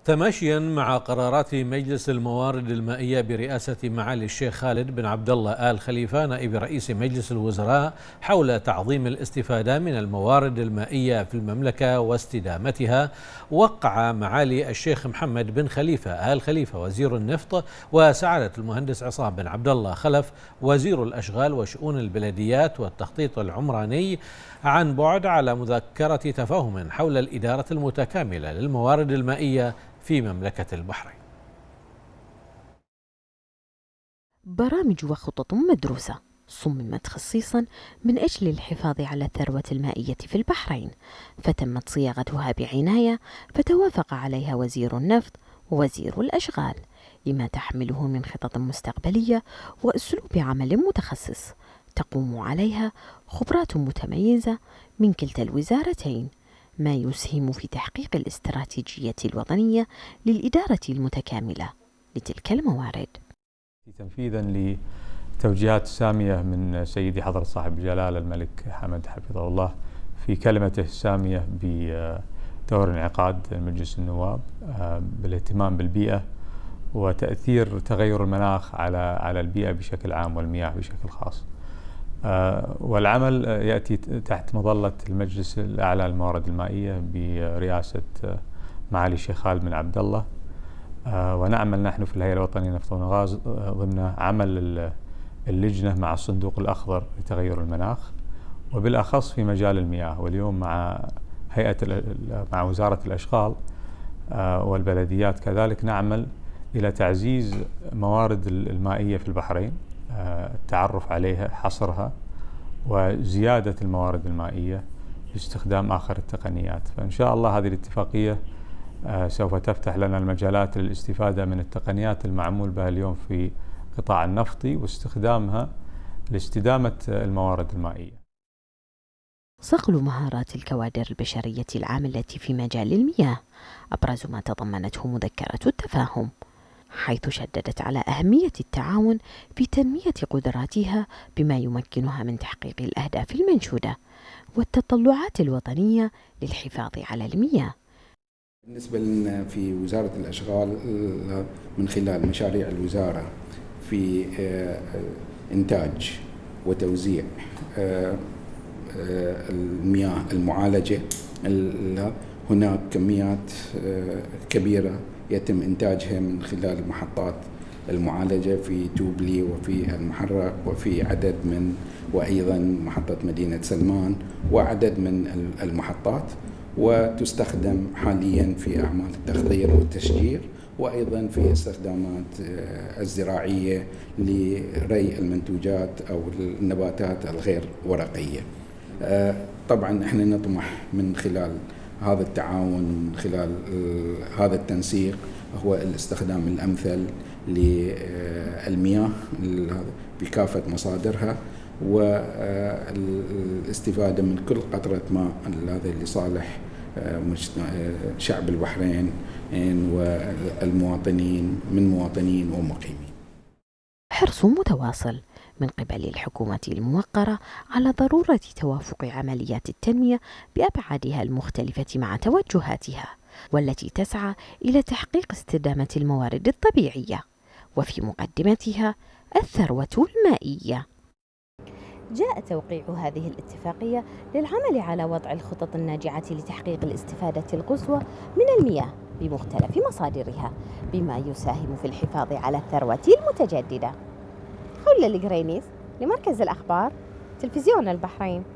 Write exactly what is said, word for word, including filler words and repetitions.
تماشيا مع قرارات مجلس الموارد المائية برئاسة معالي الشيخ خالد بن عبد الله آل خليفة نائب رئيس مجلس الوزراء حول تعظيم الاستفادة من الموارد المائية في المملكة واستدامتها، وقع معالي الشيخ محمد بن خليفة آل خليفة وزير النفط وسعادة المهندس عصام بن عبد الله خلف وزير الأشغال وشؤون البلديات والتخطيط العمراني عن بعد على مذكرة تفاهم حول الإدارة المتكاملة للموارد المائية في مملكة البحرين. برامج وخطط مدروسة صممت خصيصا من أجل الحفاظ على الثروة المائية في البحرين، فتمت صياغتها بعناية، فتوافق عليها وزير النفط ووزير الأشغال لما تحمله من خطط مستقبلية وأسلوب عمل متخصص تقوم عليها خبرات متميزة من كلتا الوزارتين، ما يسهم في تحقيق الاستراتيجية الوطنية للإدارة المتكاملة لتلك الموارد. تنفيذا لتوجيهات السامية من سيدي حضرة صاحب الجلالة الملك حمد حفظه الله في كلمته السامية بدور انعقاد مجلس النواب بالاهتمام بالبيئة وتأثير تغير المناخ على على البيئة بشكل عام والمياه بشكل خاص. والعمل يأتي تحت مظلة المجلس الأعلى للموارد المائية برئاسة معالي الشيخ خالد بن عبد الله، ونعمل نحن في الهيئة الوطنية للنفط والغاز ضمن عمل اللجنة مع الصندوق الأخضر لتغير المناخ، وبالأخص في مجال المياه. واليوم مع هيئة مع وزارة الأشغال والبلديات كذلك نعمل إلى تعزيز موارد المائية في البحرين، التعرف عليها، حصرها، وزيادة الموارد المائية باستخدام آخر التقنيات. فإن شاء الله هذه الاتفاقية سوف تفتح لنا المجالات للاستفادة من التقنيات المعمول بها اليوم في قطاع النفطي واستخدامها لاستدامة الموارد المائية. صقل مهارات الكوادر البشرية العاملة في مجال المياه أبرز ما تضمنته مذكرة التفاهم، حيث شددت على أهمية التعاون في تنمية قدراتها بما يمكنها من تحقيق الأهداف المنشودة والتطلعات الوطنية للحفاظ على المياه. بالنسبة لنا في وزارة الأشغال من خلال مشاريع الوزارة في إنتاج وتوزيع المياه المعالجة، هناك كميات كبيرة يتم إنتاجها من خلال محطات المعالجة في توبلي وفي المحرق وفي عدد من وأيضا محطة مدينة سلمان وعدد من المحطات، وتستخدم حاليا في أعمال التخضير والتشجير وأيضا في استخدامات الزراعية لري المنتوجات أو النباتات الغير ورقية. طبعا احنا نطمح من خلال هذا التعاون، من خلال هذا التنسيق، هو الاستخدام الأمثل للمياه بكافة مصادرها والاستفادة من كل قطرة ماء هذا لصالح شعب البحرين والمواطنين من مواطنين ومقيمين. حرص متواصل من قبل الحكومة الموقرة على ضرورة توافق عمليات التنمية بأبعادها المختلفة مع توجهاتها، والتي تسعى إلى تحقيق استدامة الموارد الطبيعية وفي مقدمتها الثروة المائية. جاء توقيع هذه الاتفاقية للعمل على وضع الخطط الناجعة لتحقيق الاستفادة القصوى من المياه بمختلف مصادرها، بما يساهم في الحفاظ على الثروة المتجددة. خولة القرينيس لمركز الأخبار تلفزيون البحرين.